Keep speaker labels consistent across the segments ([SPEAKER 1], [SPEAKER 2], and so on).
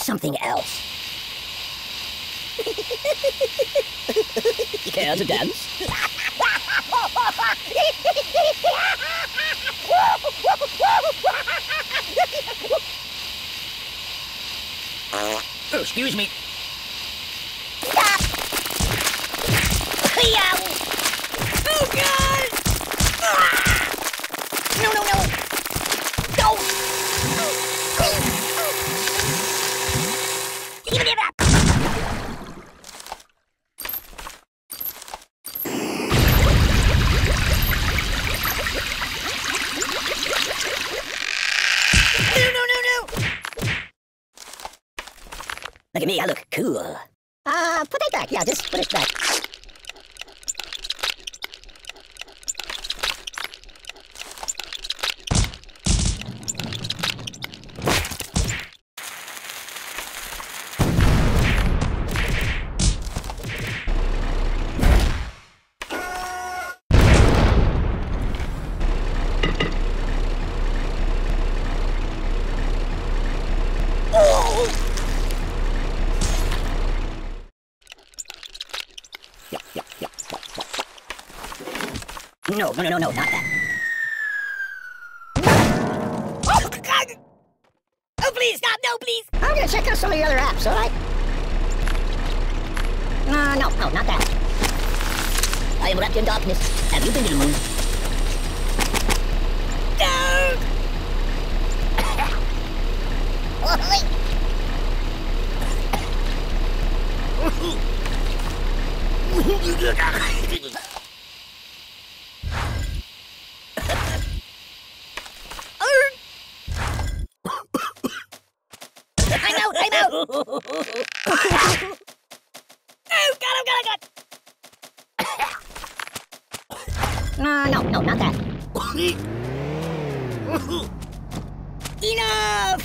[SPEAKER 1] something else. You care to dance? Oh, excuse me. Stop! Oh, God! No, no, no! No! Give it up! Look at me, I look cool. Put it back. Yeah, just put it back. No, not that. Oh, God! Oh, please, stop! No, please! I'm gonna check out some of the other apps, alright? No, not that. I am wrapped in darkness. Have you been to the moon? No! I'm out! Oh, God! No, not that. Enough!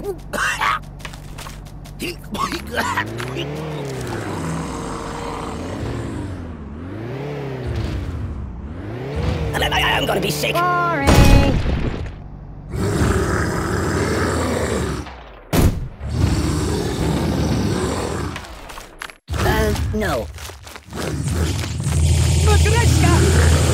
[SPEAKER 1] I'm gonna be sick. Boring. No.